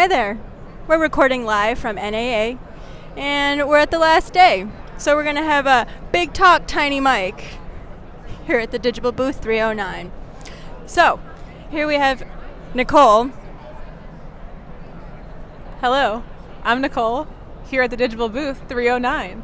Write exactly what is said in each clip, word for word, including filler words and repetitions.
Hi there. We're recording live from N A A, and we're at the last day. So we're going to have a big talk, tiny mic here at the Digible booth three oh nine. So here we have Nicole. Hello, I'm Nicole, here at the Digible booth three oh nine.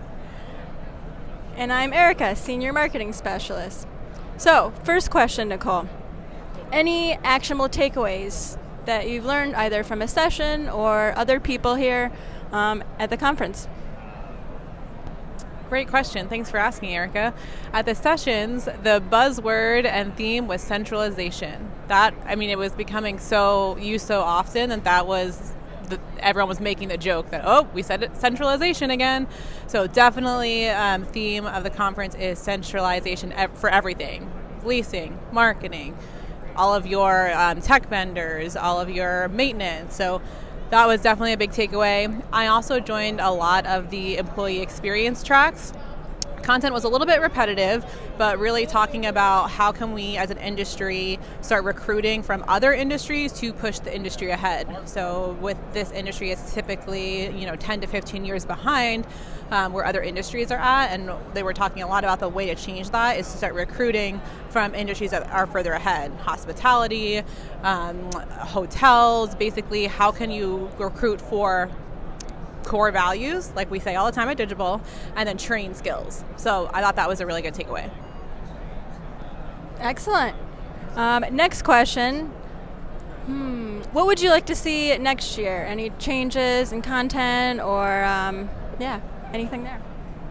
And I'm Erica, Senior Marketing Specialist. So, first question, Nicole. Any actionable takeaways that you've learned either from a session or other people here um, at the conference? Great question. Thanks for asking, Erica. At the sessions, the buzzword and theme was centralization. That, I mean, it was becoming so used so often that that was, the, everyone was making the joke that, oh, we said it, centralization again. So definitely um, theme of the conference is centralization ev- for everything. Leasing, marketing, all of your um, tech vendors, all of your maintenance. So that was definitely a big takeaway. I also joined a lot of the employee experience tracks. Content was a little bit repetitive, but really talking about how can we as an industry start recruiting from other industries to push the industry ahead. So with this industry, it's typically, you know, ten to fifteen years behind um, where other industries are at, and they were talking a lot about the way to change that is to start recruiting from industries that are further ahead. Hospitality, um, hotels, basically how can you recruit for core values, like we say all the time at Digible, and then train skills. So I thought that was a really good takeaway. Excellent. Um, next question. Hmm. What would you like to see next year? Any changes in content or, um, yeah, anything there?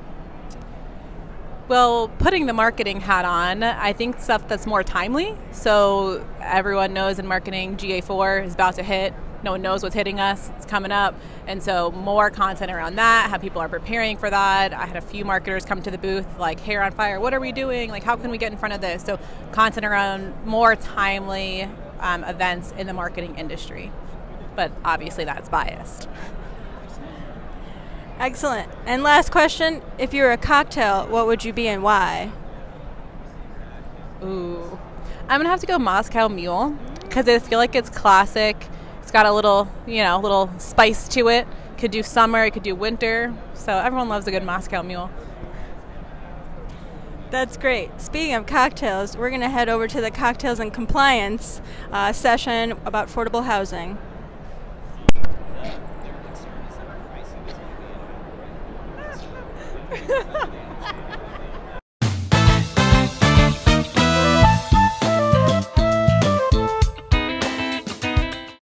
Well, putting the marketing hat on, I think stuff that's more timely. So everyone knows in marketing, G A four is about to hit. No one knows what's hitting us. It's coming up. And so more content around that, how people are preparing for that. I had a few marketers come to the booth like, hair on fire, what are we doing? Like, how can we get in front of this? So content around more timely um, events in the marketing industry. But obviously that's biased. Excellent. And last question, if you were a cocktail, what would you be and why? Ooh. I'm going to have to go Moscow Mule because I feel like it's classic. It's got a little, you know, little spice to it. Could do summer, it could do winter. So everyone loves a good Moscow Mule. That's great. Speaking of cocktails, we're going to head over to the Cocktails and Compliance uh, session about affordable housing.